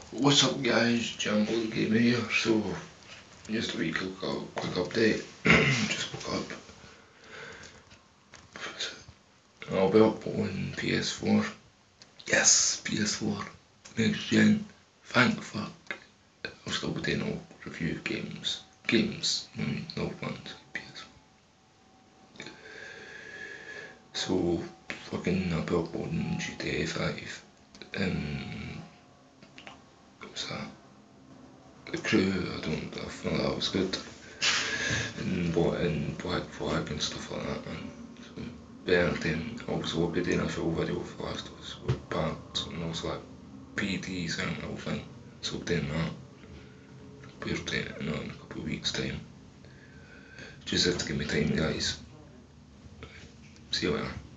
What's up guys, Jumbo Gamer here. So, just a wee quick update. Just woke up. I'll be up on PS4. Yes, PS4. Next gen. Thank fuck. I'll still be doing no review of games. No ones. PS4. So, fucking I'll be up on GTA 5. What's that? The crew, I feel that was good. And Black Flag and stuff like that, man. So, better than also we'll be doing a full video for Last of Us with parts and also like PDs and the whole thing. So we're doing that. We're doing it in a couple of weeks' time. Just have to give me time, guys. See you later.